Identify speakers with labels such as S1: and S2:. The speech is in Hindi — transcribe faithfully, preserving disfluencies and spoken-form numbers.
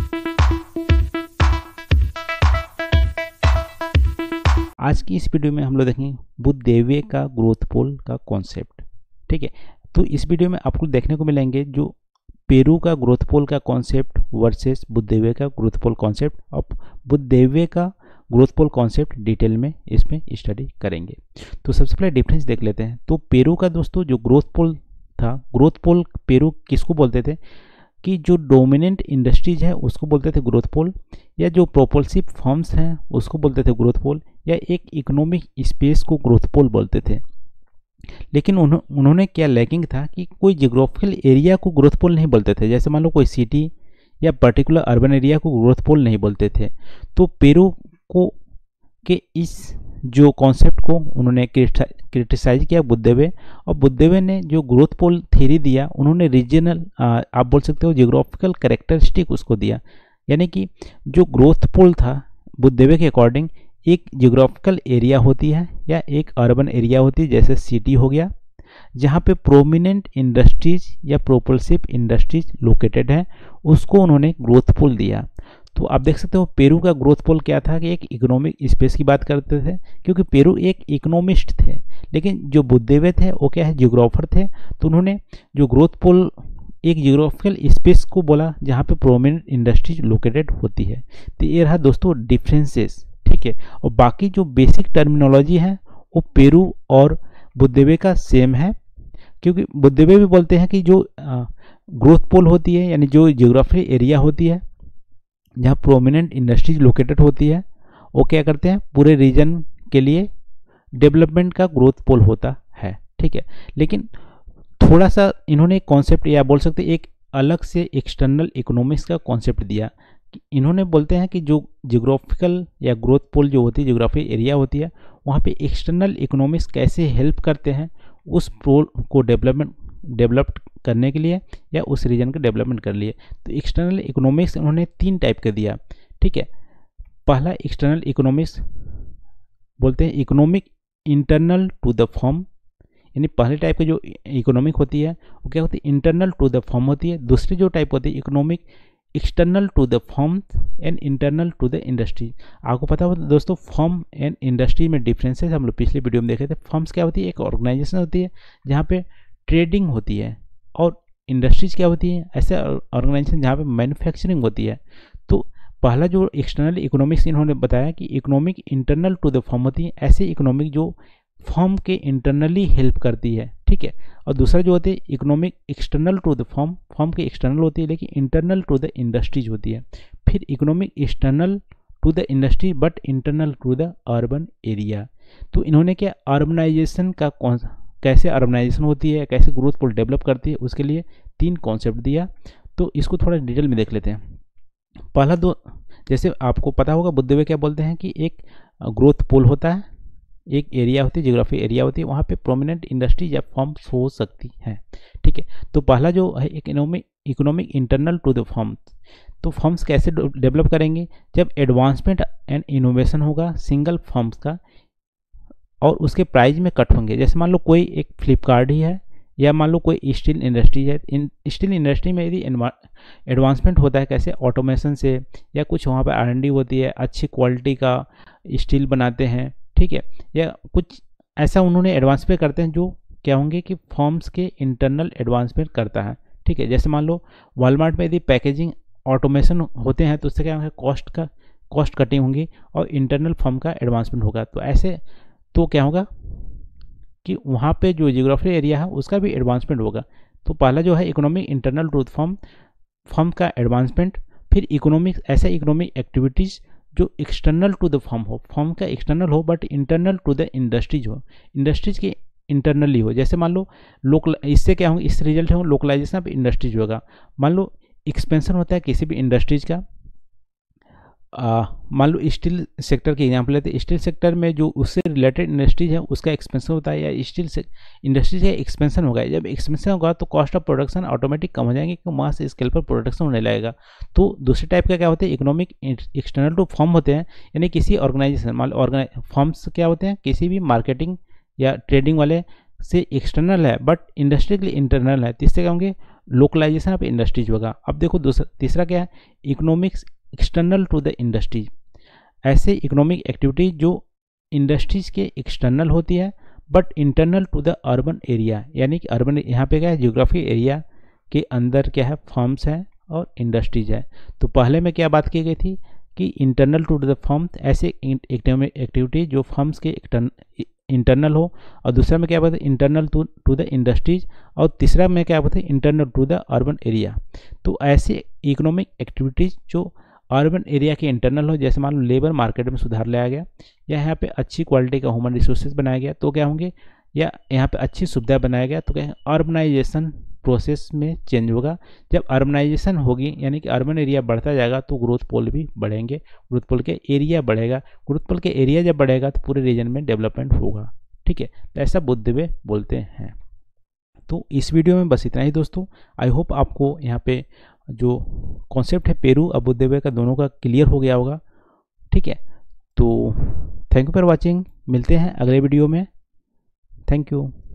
S1: आज की इस वीडियो में हम लोग देखेंगे बुद्धदेव का ग्रोथ पोल का कॉन्सेप्ट। ठीक है, तो इस वीडियो में आपको देखने को मिलेंगे जो पेरू का ग्रोथ पोल का कॉन्सेप्ट वर्सेस बुद्धदेव का ग्रोथ पोल कॉन्सेप्ट। अब बुद्धदेव का ग्रोथ पोल कॉन्सेप्ट डिटेल में इसमें स्टडी करेंगे। तो सबसे पहले डिफरेंस देख लेते हैं। तो पेरू का दोस्तों जो ग्रोथ पोल था, ग्रोथ पोल पेरू किसको बोलते थे कि जो डोमिनेंट इंडस्ट्रीज है उसको बोलते थे ग्रोथ पोल, या जो प्रोपल्सिव फर्म्स हैं उसको बोलते थे ग्रोथ पोल, या एक इकोनॉमिक स्पेस को ग्रोथ पोल बोलते थे। लेकिन उन्हों, उन्होंने क्या लैकिंग था कि कोई जियोग्राफिकल एरिया को ग्रोथ पोल नहीं बोलते थे। जैसे मान लो कोई सिटी या पर्टिकुलर अर्बन एरिया को ग्रोथ पोल नहीं बोलते थे। तो पेरू को के इस जो कॉन्सेप्ट को उन्होंने क्रिटिसाइज किया बुद्धदेव, और बुद्धदेव ने जो ग्रोथ पोल थ्योरी दिया उन्होंने रीजनल आप बोल सकते हो जियोग्राफिकल कैरेक्टरिस्टिक उसको दिया। यानी कि जो ग्रोथ पोल था बुद्धदेव के अकॉर्डिंग एक जियोग्राफिकल एरिया होती है या एक अर्बन एरिया होती है, जैसे सिटी हो गया, जहाँ पे प्रोमिनेंट इंडस्ट्रीज या प्रोपल्सिव इंडस्ट्रीज लोकेटेड है, उसको उन्होंने ग्रोथ पोल दिया। तो आप देख सकते हो पेरू का ग्रोथ पोल क्या था कि एक इकोनॉमिक स्पेस की बात करते थे, क्योंकि पेरू एक इकोनॉमिस्ट थे। लेकिन जो बुद्धदेव थे वो क्या है, जियोग्राफर थे। तो उन्होंने जो ग्रोथ पोल एक जियोग्राफिकल स्पेस को बोला जहाँ पे प्रोमिनेंट इंडस्ट्रीज लोकेटेड होती है। तो ये रहा दोस्तों डिफरेंसेस। ठीक है, और बाकी जो बेसिक टर्मिनोलॉजी है वो पेरू और बुद्धदेव का सेम है, क्योंकि बुद्धदेव भी बोलते हैं कि जो ग्रोथ पोल होती है यानी जो जियोग्राफिकल एरिया होती है जहाँ प्रोमिनेंट इंडस्ट्रीज लोकेटेड होती है, वो क्या करते हैं पूरे रीजन के लिए डेवलपमेंट का ग्रोथ पोल होता है। ठीक है, लेकिन थोड़ा सा इन्होंने कॉन्सेप्ट या बोल सकते एक अलग से एक्सटर्नल इकोनॉमिक्स का कॉन्सेप्ट दिया। कि इन्होंने बोलते हैं कि जो जियोग्राफिकल या ग्रोथ पोल जो होती है जियोग्राफिकल एरिया होती है वहाँ पे एक्सटर्नल इकोनॉमिक्स कैसे हेल्प करते हैं उस पोल को डेवलपमेंट डेवलप करने के लिए या उस रीजन के डेवलपमेंट कर लिए। तो एक्सटर्नल इकोनॉमिक्स उन्होंने तीन टाइप का दिया। ठीक है, पहला एक्सटर्नल इकोनॉमिक्स बोलते हैं economic internal to the form, यानी पहले टाइप की जो इकोनॉमिक होती है वो क्या होती है इंटरनल टू द फॉर्म होती है। दूसरी जो टाइप होती है economic external to the form and internal to the industry. आपको पता होता है दोस्तों फॉर्म एंड इंडस्ट्री में डिफरेंसेस हम लोग पिछले वीडियो में देखे थे। फॉर्म्स क्या होती है, एक ऑर्गेनाइजेशन होती है जहाँ पे ट्रेडिंग होती है, और इंडस्ट्रीज क्या होती है ऐसे ऑर्गेनाइजेशन जहाँ पे मैन्युफैक्चरिंग होती है। तो पहला जो एक्सटर्नल इकोनॉमिक्स इन्होंने बताया कि economic internal to the form होती है, ऐसे इकोनॉमिक जो फॉर्म के इंटरनली हेल्प करती है। ठीक है, और दूसरा जो होती है economic external to the form, form के एक्सटर्नल होती है लेकिन इंटरनल टू द इंडस्ट्रीज होती है। फिर economic external to the industry but internal to the urban area. तो इन्होंने क्या अर्बनाइजेशन का कौन कैसे अर्बनाइजेशन होती है, कैसे ग्रोथ पोल डेवलप करती है, उसके लिए तीन कॉन्सेप्ट दिया। तो इसको थोड़ा डिटेल में देख लेते हैं। पहला दो, जैसे आपको पता होगा बुद्धदेव क्या बोलते हैं कि एक ग्रोथ पोल होता है, एक एरिया होती है जियोग्राफी एरिया होती है, वहाँ पे प्रोमिनेंट इंडस्ट्री या फॉर्म्स हो सकती हैं। ठीक है, तो पहला जो है economic economic internal to the form. तो फॉर्म्स कैसे डेवलप करेंगे, जब एडवांसमेंट एंड इनोवेशन होगा सिंगल फॉर्म्स का और उसके प्राइस में कट होंगे। जैसे मान लो कोई एक फ्लिपकार्ट ही है या मान लो कोई स्टील इंडस्ट्री है, इन स्टील इंडस्ट्री में यदि एडवांसमेंट होता है कैसे ऑटोमेशन से, या कुछ वहाँ पर आर एन डी होती है, अच्छी क्वालिटी का स्टील बनाते हैं। ठीक है, या कुछ ऐसा उन्होंने एडवांसमेंट करते हैं जो क्या होंगे कि फॉर्म्स के इंटरनल एडवांसमेंट करता है। ठीक है, जैसे मान लो वॉलमार्ट में यदि पैकेजिंग ऑटोमेशन होते हैं तो उससे क्या होगा कॉस्ट का कॉस्ट कटिंग होगी और इंटरनल फॉर्म का एडवांसमेंट होगा। तो ऐसे तो क्या होगा कि वहाँ पे जो जियोग्राफिकल एरिया है उसका भी एडवांसमेंट होगा। तो पहला जो है economic internal to form, form का एडवांसमेंट। फिर इकोनॉमिक ऐसा इकोनॉमिक एक्टिविटीज़ जो एक्सटर्नल टू द फॉर्म हो, फॉर्म का एक्सटर्नल हो but internal to the industries हो, इंडस्ट्रीज के इंटरनली हो। जैसे मान लो लोकल, इससे क्या होगा इस रिजल्ट हो लोकलाइजेशन ऑफ इंडस्ट्रीज होगा। मान लो एक्सपेंशन होता है किसी भी इंडस्ट्रीज का, मान लो स्टील सेक्टर के एग्जांपल लेते हैं, स्टील सेक्टर में जो उससे रिलेटेड इंडस्ट्रीज है उसका एक्सपेंशन होता है, या स्टील से इंडस्ट्रीज का एक्सपेंशन होगा। जब एक्सपेंशन होगा तो कॉस्ट ऑफ प्रोडक्शन ऑटोमेटिक कम हो जाएंगे क्योंकि मास स्केल पर प्रोडक्शन होने लगेगा। तो दूसरे टाइप का क्या होता है इकोनॉमिक एक्सटर्नल टू फॉर्म होते हैं, यानी किसी ऑर्गेनाइजेशन मान लो ऑर्गेनाइज फॉर्म्स क्या होते हैं किसी भी मार्केटिंग या ट्रेडिंग वाले से एक्सटर्नल है बट इंडस्ट्री के लिए इंटरनल है, तो इससे क्या होंगे, लोकलाइजेशन ऑफ इंडस्ट्रीज होगा। अब देखो दूसरा तीसरा क्या है, economics external to the industries. ऐसे इकोनॉमिक एक्टिविटीज जो इंडस्ट्रीज के एक्सटर्नल होती है but internal to the urban area, यानी कि अर्बन यहाँ पे क्या है, जियोग्राफी एरिया के अंदर क्या है, फर्म्स हैं और इंडस्ट्रीज है। तो पहले में क्या बात की गई थी कि इंटरनल टू द फर्म, ऐसे इकोनॉमिक एक्टिविटी जो फर्म्स के इंटरनल हो, और दूसरा में क्या बात है, internal to to the industries, और तीसरा में क्या बात है, internal to the urban area. तो ऐसे इकोनॉमिक एक्टिविटीज जो अर्बन एरिया के इंटरनल हो, जैसे मान लो लेबर मार्केट में सुधार लाया गया, या यहाँ पे अच्छी क्वालिटी का ह्यूमन रिसोर्सेज बनाया गया, तो क्या होंगे, या यहाँ पे अच्छी सुविधा बनाया गया, तो क्या अर्बनाइजेशन प्रोसेस में चेंज होगा। जब अर्बनाइजेशन होगी यानी कि अर्बन एरिया बढ़ता जाएगा तो ग्रोथ पोल भी बढ़ेंगे, ग्रोथ पोल के एरिया बढ़ेगा, ग्रोथ पोल के एरिया जब बढ़ेगा तो पूरे रीजन में डेवलपमेंट होगा। ठीक है, तो ऐसा बुद्धदेव बोलते हैं। तो इस वीडियो में बस इतना ही दोस्तों। आई होप आपको यहाँ पे जो कॉन्सेप्ट है पेरू और बुद्धदेव का दोनों का क्लियर हो गया होगा। ठीक है, तो थैंक यू फॉर वॉचिंग, मिलते हैं अगले वीडियो में। Thank you.